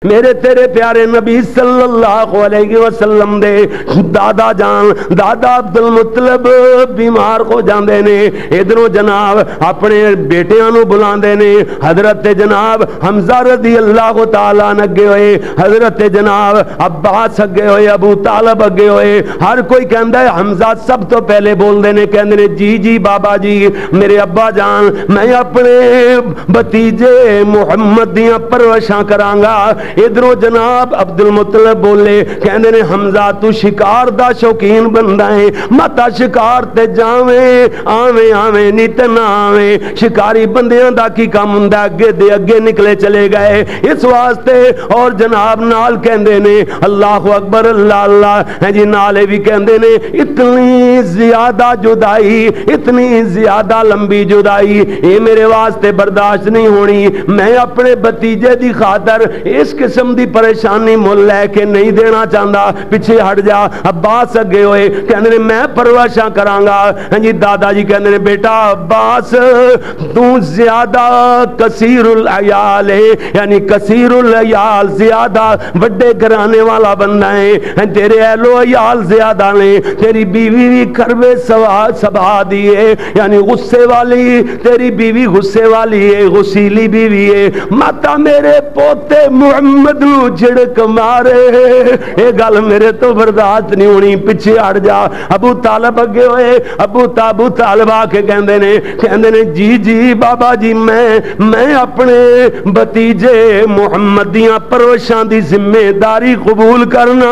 میرے تیرے پیارے نبی صلی اللہ علیہ وسلم دے دادا جان دادا عبد المطلب بیمار ہو جاندے نے، ادھروں جناب اپنے بیٹیاں نو بلاندے نے، حضرت جناب حمزہ رضی اللہ تعالیٰ اگے ہوئے، حضرت جناب عباس اگے ہوئے، ابو طالب اگے ہوئے، ہر کوئی کہندا ہے حمزہ سب تو پہلے بول دے نے، کہندے نے جی جی بابا جی میرے ابا جان میں اپنے بھتیجے محمد دیاں پرورشاں کرانگا۔ ادھروں جناب عبد المطلب بولے، کہندے نے حمزہ تو شکار دا شوقین بندہ ہے، متا شکار تے جاویں آویں آویں نیت نہ آویں، شکاری بندیاں دا کی کام ہوندا، اگے دے اگے نکلے چلے گئے اس واسطے۔ اور جناب نال کہندے نے اللہ اکبر اللہ اللہ ہے جی، نالے بھی کہندے نے اتنی زیادہ جدائی اتنی زیادہ لمبی جدائی اے میرے واسطے برداشت نہیں ہونی، میں اپنے بھتیجے دی خاطر اس قسم دی پریشانی مول لے کے نہیں دینا چاہتا، پیچھے ہٹ جا۔ عباس اگے ہوئے کہندے نے میں پرورشاں کرانگا۔ ہاں جی دادا جی کہندے نے بیٹا عباس تو زیادہ کثیر العیال ہے، یعنی کثیر العیال زیادہ بڑے گھرانے والا بندہ ہے، تیرے اہل و عیال زیادہ نے، تیری بیوی بھی کروے سبا دی ہے، یعنی غصے والی تیری بیوی غصے والی ہے، غسیلی بیوی ہے، ماتا میرے پوتے محمد نو جھڑک مارے، اے گل میرے تو برداشت نہیں ہونی، پیچھے ہٹ جا۔ ابو طالب اگے ہوئے، ابو طالب آ کے کہندے نے جی جی بابا جی میں اپنے بھتیجے محمد دیاں پرورشاں دی ذمہ داری قبول کرنا۔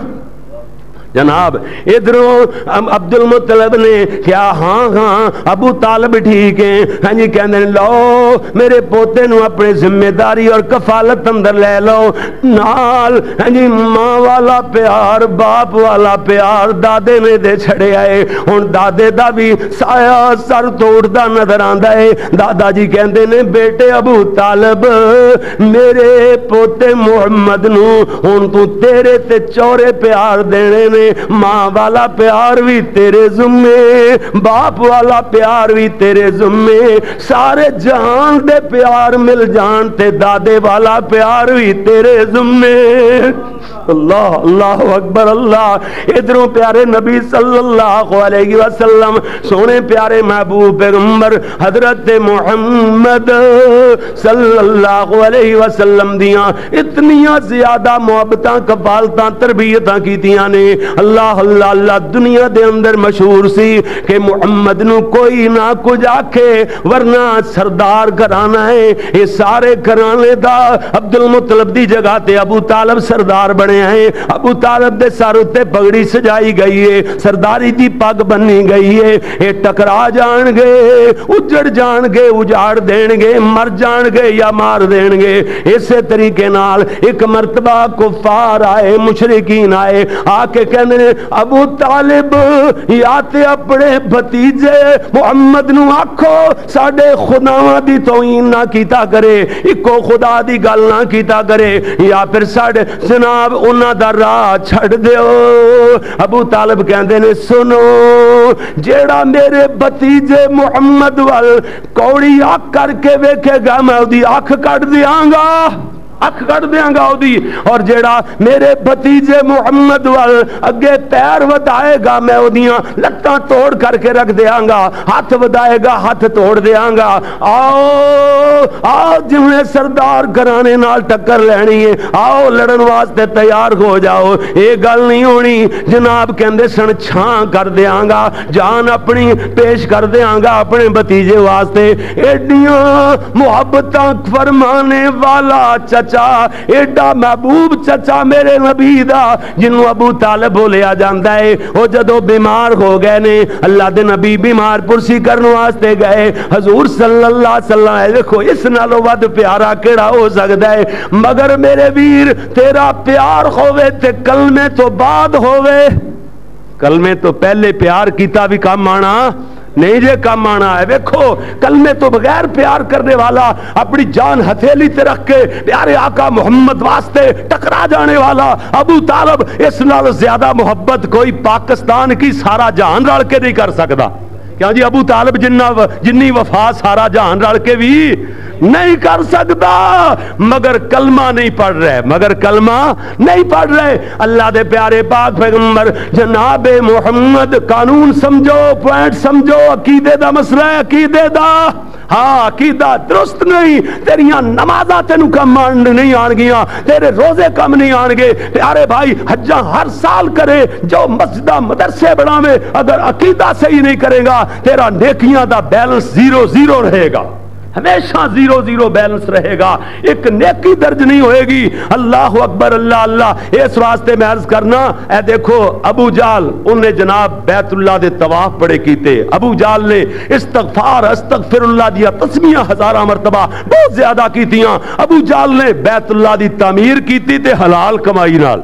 جناب ادھروں عبد المطلب نے کیا ہاں ہاں ابو طالب ٹھیک ہے، ہاں جی کہندے لو میرے پوتے نو اپنے ذمہ داری اور کفالت اندر لے لو، نال ہاں جی ماں والا پیار باپ والا پیار دادے نے دے چھڑے آئے، ہن دادے دا بھی سایہ سر توڑدا نظر آندا ہے۔ دادا جی کہندے نے بیٹے ابو طالب میرے پوتے محمد نو ہن تو تیرے تے چورے پیار دینے نے، ماں والا پیار بھی تیرے ذمے، باپ والا پیار بھی تیرے ذمے، سارے جہان دے پیار مل جان تے دادے والا پیار بھی تیرے ذمے۔ اللہ اللہ اکبر اللہ۔ ادھروں پیارے نبی صلی اللہ علیہ وسلم سونے پیارے محبوب پیغمبر حضرت محمد صلی اللہ علیہ وسلم دیاں اتنیاں زیادہ محبتاں کفالتاں تربیتاں کیتیاں نے۔ اللہ اللہ اللہ دنیا دے اندر مشہور سی کہ محمد نو کوئی نہ کچھ آکھے ورنہ سردار گھرانا ہے، یہ سارے گھرانے دا عبد المطلب دی جگہ تے ابو طالب سردار بنے ہیں۔ ابو طالب دے سر تے پگڑی سجائی گئی ہے، سرداری دی پگ بنی گئی ہے، یہ ٹکرا جان گے اجڑ جان گے اجاڑ دین گے مر جان گے یا مار دین گے۔ اسی طریقے نال ایک مرتبہ کفار آئے مشرکین آئے آ کے کہنے ابو طالب یا تے اپنے بھتیجے محمد نو آکھو ساڈے خداواں دی توہین نہ کیتا کرے، اکو خدا دی گل نہ کیتا کرے، یا پھر ساڈے جناب انہاں دا راہ چھڑ دیو۔ ابو طالب کہندے نے سنو جیڑا میرے بھتیجے محمد وال کوڑی اکھ کر کے ویکھے گا میں اودی اکھ کٹ دیاں گا، اکھ کٹ دیاں گا اودی، اور جیڑا میرے بھتیجے محمد وال اگے پیر ودائے گا میں اودیاں لتاں توڑ کر کے رکھ دیاں گا، ہاتھ ودائے گا ہاتھ توڑ دیاں گا۔ آؤ آؤ جنہیں سردار گھرانے نال ٹکر لینی ہے آؤ لڑن واسطے تیار ہو جاؤ، یہ گل نہیں ہونی۔ جناب کہندے سن چھان کر دیاں گا، جان اپنی پیش کر دیاں گا اپنے بھتیجے واسطے۔ ایڈیاں محبتاں فرمانے والا چچا ایڈا محبوب چچا میرے نبی دا جنوں ابو طالب بولیا جاندا ہے، وہ جدو بیمار ہو گئے نے اللہ دے نبی بیمار پرسی کرنے واسطے گئے، حضور صلی اللہ علیہ وسلم دیکھو اس نالوں ود پیارا کیڑا ہو سکدا ہے، مگر میرے ویر تیرا پیار ہوے تے کلمے تو بعد ہوے، کلمے تو پہلے پیار کیتا بھی کام آنا نہیں جے کام آنا ہے۔ ویکھو کلمے تو بغیر پیار کرنے والا اپنی جان ہتھیلی تے رکھ کے پیارے آقا محمد واسطے ٹکرا جانے والا ابو طالب، اس نال زیادہ محبت کوئی پاکستان کی سارا جہان رل کے نہیں کر سکتا۔ کیا جی ابو طالب جنی وفا سارا جہان رل کے بھی نہیں کر سکتا مگر کلمہ نہیں پڑھ رہے، مگر کلمہ نہیں پڑھ رہے۔ اللہ دے پیارے پاک پیغمبر جناب محمد قانون سمجھو، پوائنٹ سمجھو، عقیدے دا مسئلہ ہے، عقیدے دا، ہاں عقیدہ درست نہیں، تیریاں نمازاں تینوں کم نہیں آن گیاں، تیرے روزے کم نہیں آن گے۔ پیارے بھائی حجاں ہر سال کرے، جو مسجدہ مدرسے بناوے، اگر عقیدہ صحیح نہیں کرے گا تیرا نیکیاں دا بیلنس 0-0 رہے گا، ہمیشہ 0-0 بیلنس رہے گا، ایک نیکی درج نہیں ہوئے گی۔ اللہ اکبر، اللہ اللہ۔ اس واسطے میں عرض کرنا، اے دیکھو ابو جال انہیں جناب بیت اللہ دے طواف بڑے کیتے، ابو جال نے استغفار استغفر اللہ دیا تسمیہ ہزارہ مرتبہ بہت زیادہ کیتیاں۔ ابو جال نے بیت اللہ دی تعمیر کیتی تے حلال کمائی نال،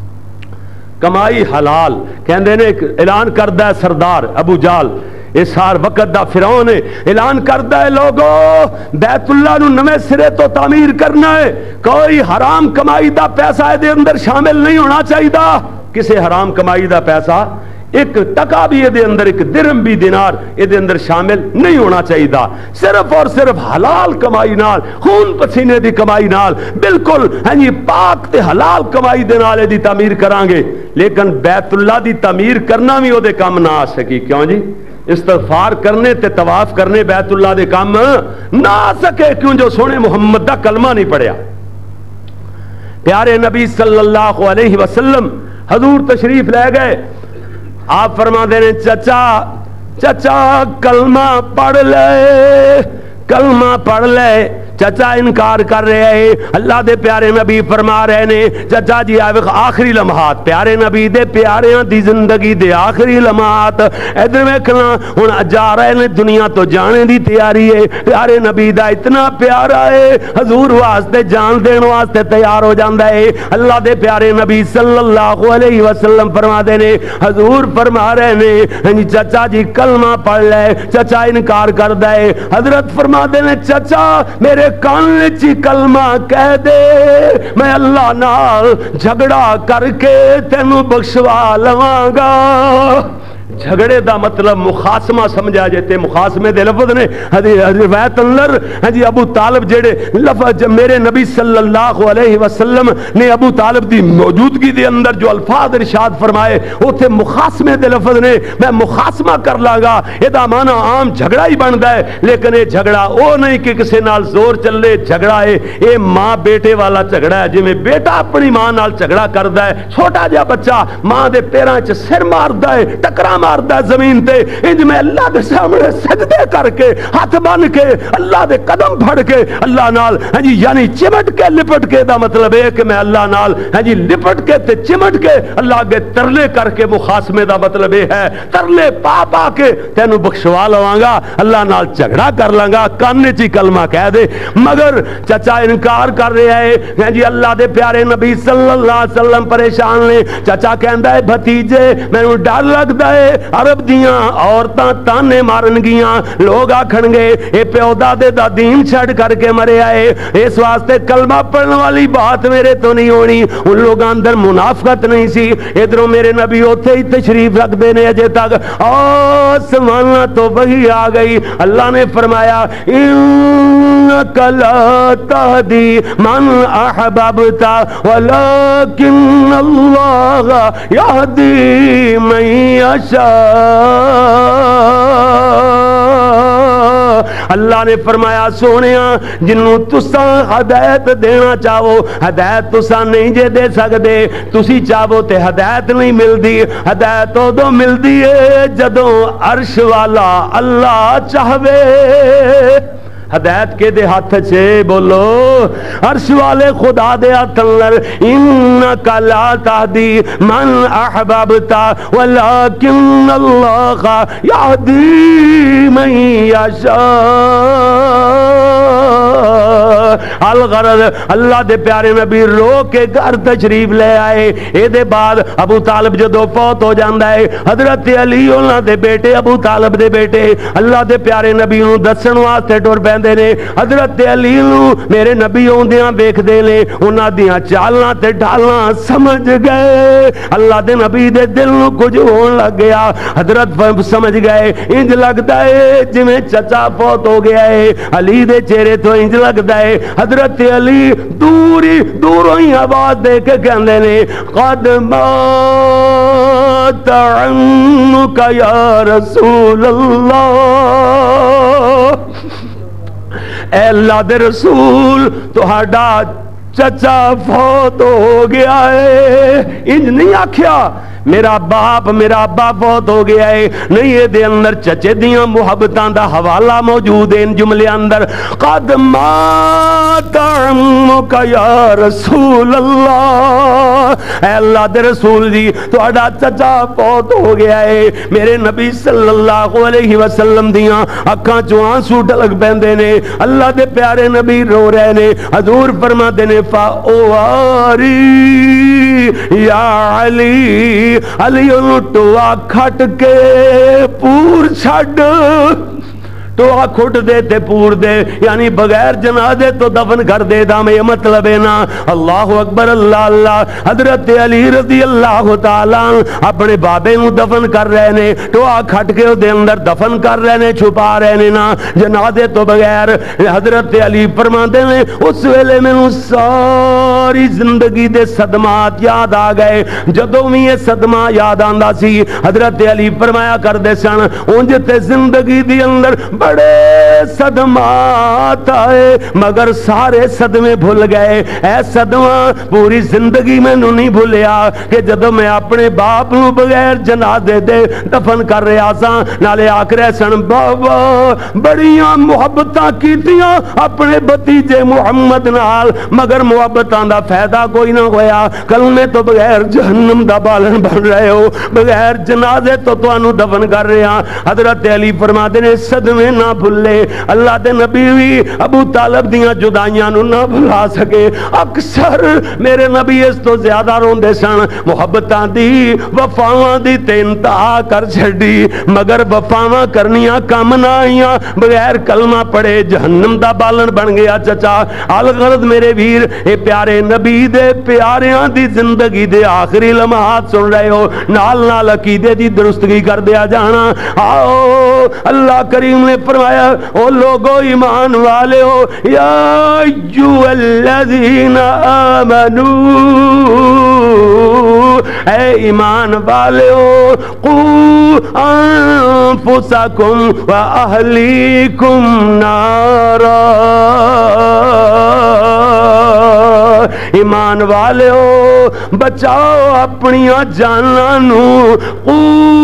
کمائی حلال، کہندے نے اعلان کردہ ہے سردار ابو جال، اس ہار وقت دا فرعون نے اعلان کردہ ہے لوگو بیت اللہ نو نویں سرے تو تعمیر کرنا ہے، کوئی حرام کمائی دا پیسہ دے اندر شامل نہیں ہونا چاہیے، کسے حرام کمائی دا پیسہ ایک ٹکا بھی دے اندر، ایک درہم بھی دینار دے اندر شامل نہیں ہونا چاہیے، صرف اور صرف حلال کمائی نال، خون پسینے دی کمائی نال، بالکل پاک تے حلال کمائی دے نال دی تعمیر کران گے۔ لیکن بیت اللہ دی تعمیر کرنا بھی او دے کام نہ آ سکی، کیوں جی؟ استغفار کرنے تے طواف کرنے بیت اللہ دے کام نہ آ سکے، کیوں؟ جو سونے محمد دا کلمہ نہیں پڑھیا۔ پیارے نبی صلی اللہ علیہ وسلم حضور تشریف لے گئے، آپ فرما دے رہے چچا چچا کلمہ پڑھ لے، کلمہ پڑھ لے۔ چچا انکار کر رہے ہیں، اللہ دے پیارے نبی فرما رہے نے چچا جی آخری لمحات، پیارے نبی دے پیاریاں دی زندگی دے آخری لمحات، ادھر ویکھنا ہن جا رہے نے، دنیا تو جانے دی تیاری ہے، پیارے نبی دا اتنا پیارا ہے حضور واسطے جان دین واسطے تیار ہو جاندا ہے۔ اللہ دے پیارے نبی صلی اللہ علیہ وسلم فرما دے نے، حضور فرما رہے نے چچا جی کلمہ پڑھ لے، چچا انکار کردا ہے۔ حضرت فرما دے نے چچا میرے کان چی کلمہ کہہ دے، میں اللہ نال جھگڑا کر کے تینوں بخشوا لواں گا۔ جھگڑے دا مطلب مخاسمہ سمجھا جاتے، مخاسمے دے لفظ نے روایت اندر جی ابو طالب جڑے لفظ میرے نبی صلی اللہ علیہ وسلم نے ابو طالب دی موجودگی دے اندر جو الفاظ ارشاد فرمائے اوتھے مخاسمے دے لفظ نے، میں مخاسمہ کر لاں گا، ادا معنی عام جھگڑا ہی بندا ہے، لیکن یہ جھگڑا او نہیں کہ کسے نال زور چلے، جھگڑا ہے اے ماں بیٹے والا جھگڑا ہے، جویں بیٹا اپنی ماں نال جھگڑا کردا ہے، چھوٹا جہا بچہ ماں دے پیراں چ سر ماردا ہے، ٹکرا ماردا زمین تے، انج میں اللہ دے سامنے سجدے کر کے ہاتھ بن کے اللہ دے قدم پھڑ کے اللہ نال یعنی چمٹ کے لپٹ کے، دا مطلب ہے کہ میں اللہ نال لپٹ کے تے چمٹ کے اللہ کے ترلے کر کے، مخاسمے دا مطلب یہ ہے ترلے پا پا کے تینوں بخشوا لواں گا، اللہ نال جھگڑا کر لاں گا، کانے چی کلمہ کہہ دے۔ مگر چچا انکار کر رہا ہے جی، اللہ دے پیارے نبی صلی اللہ علیہ وسلم پریشان نے۔ چچا کہندا ہے بھتیجے مینوں ڈر لگدا ہے، عرب دیاں عورتاں تانے مارن گیاں، لوگ آکھن گے اے پیو دادے دا دین چھڈ کر کے مرے آئے، اس واسطے کلمہ پڑھن والی بات میرے تو نہیں ہونی۔ ان لوگاں اندر منافقت نہیں سی، ادھروں میرے نبی اوتھے ہی تشریف رکھدے نے اجے تک، آسمان تو وحی آ گئی، اللہ نے فرمایا انک لا تہدی من احببت ولکن اللہ یہدی من یشاء۔ اللہ نے فرمایا سونیا جنوں تساں ہدایت دینا چاہو، ہدایت تساں نہیں جے دے سکدے، تسی چاہو تے ہدایت نہیں ملدی، ہدایت ادو ملدی ہے جدوں عرش والا اللہ چاہوے۔ ہدایت کے دے ہاتھ چھے، بولو عرش والے خدا دے ہاتھ اندر، انکا لا تہدی من احببت ولکن اللہ یہدی من یشاء۔ الغرض اللہ دے پیارے نبی رو کے گھر تشریف لے آئے. اے دے بعد ابو طالب جدو فوت ہو جاندا ہے حضرت علی انہاں دے بیٹے ابو طالب دے بیٹے اللہ دے پیارے نبی نوں دسن واسطے ٹر پیندے نے. حضرت علی نوں میرے نبی اوندیاں ویکھدے نے انہاں دیاں چالاں تے ڈھالاں سمجھ گئے. اللہ دے نبی دے دل نوں کچھ ہون لگ گیا. حضرت سمجھ گئے انج لگدا ہے جویں چچا فوت ہو گیا ہے. علی دے چہرے تو انج لگدا ہے حضرت علی دوروں ہی آواز دے کے کہندے نے قد مات عنک یا رسول اللہ. اے اللہ دے رسول تہاڈا چچا فوت ہو گیا ہے. انج نہیں آکھیا میرا باپ میرا ابا فوت ہو گیا ہے, نہیں یہ دے اندر چچے دیاں محبتاں دا حوالہ موجود ہے ان جملے اندر. قد مات عمک یا رسول اللہ. اے اللہ دے رسول جی تہاڈا چچا فوت ہو گیا ہے. میرے نبی صلی اللہ علیہ وسلم دیاں اکھاں چوں آنسو ڈلگ پیندے نے. اللہ دے پیارے نبی رو رہے نے. حضور فرماتے نے فاواری یا علی علی ٹوا کھٹ کے پور چھڈ. ٹوا کھٹ دے تے پور دے یعنی بغیر جنازے تو دفن کر دے. دا میں مطلب ہے نا. اللہ اکبر اللہ اللہ. حضرت علی رضی اللہ تعالیٰ اپنے بابے نو دفن کر رہے نے. ٹوا کھٹ کے دے اندر دفن کر رہے نے چھپا رہے نے نا جنازے تو بغیر. حضرت علی فرماتے ہیں اس ویلے میں ساری زندگی دے صدمات یاد آ گئے. جدوں بھی یہ صدمہ یاد آندا سی حضرت علی فرمایا کر دے سن اونج تے زندگی دی اندر بڑے صدمات آئے مگر سارے صدمے بھول گئے. اے صدمہ پوری زندگی میں نہیں بھولیا کہ جدو میں اپنے باپ نو بغیر جنازے دے دفن کر رہا سا نالے آکھ رہے سن بابا بڑیاں محبتاں کیتیاں اپنے بھتیجے محمد نال مگر محبتاں دا فائدہ کوئی نہ ہویا. کلمے تو بغیر جہنم دا بالن بن رہے ہو بغیر جنازے تو تانوں دفن کر رہے ہاں. حضرت علی فرماتے نے صدمے نہ بھلے. اللہ دے نبی بھی ابو طالب دیاں جدائیاں نو نہ بھلا سکے. اکثر میرے نبی اس تو زیادہ روندے سن. محبتاں دی وفاواں دی تے انتہا کر چھڈی مگر وفاواں کرنیاں کم نہ آئیاں. بغیر کلمہ پڑھے جہنم دا بالن بن گیا چچا. الغرض میرے ویر اے پیارے نبی دے پیاریاں دی زندگی دے آخری لمحات سن رہے ہو. نال نال عقیدے دی درستگی کر دیا جانا. آؤ اللہ کریم نے فرمایا او لوگو ایمان والے ہو یا ایھا الذین آمنو اے ایمان والے ہو قو انفسکم و اہلیکم نارا. ایمان والے ہو بچاؤ اپنیاں جاناں نو. قو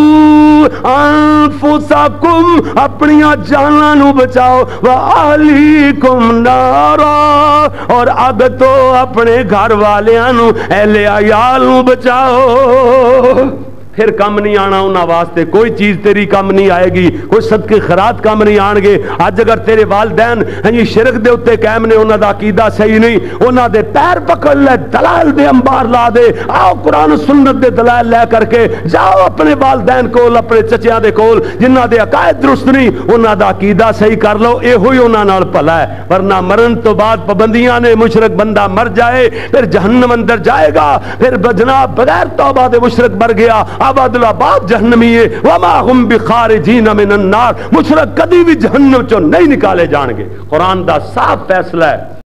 انفسکم اپنیاں جاناں نو بچاؤ و اہلیکم نارا اور اگ تو اپنے گھر والیاں نو اہل عیال نو بچاؤ. پھر کم نہیں آنا انہاں واسطے کوئی چیز تیری کم نہیں آئے گی. کوئی صدقے خیرات کم نہیں آن گے. اج اگر تیرے والدین شرک دے اتے قائم نے انہاں دا عقیدہ صحیح نہیں انہاں دے پیر پکڑ لے دلائل دے انبار لا دے. آؤ قرآن سنت دے دلائل لے کر کے جاؤ اپنے والدین کول اپنے چچیاں دے کول جنہاں دے عقائد درست نہیں انہاں دا عقیدہ صحیح کر لو. اے ہوئی انہاں نال بھلا ہے. ورنہ مرن تو بعد پابندیاں نے مشرک بندہ مر جائے پھر جہنم اندر جائے گا. پھر جناب بغیر توبہ دے مشرک مر گیا آباد الآباد جہنمی ہے. وما ہم بخارجین من النار. مشرک کبھی بھی جہنم چوں نہیں نکالے جان گے. قرآن دا صاف فیصلہ ہے.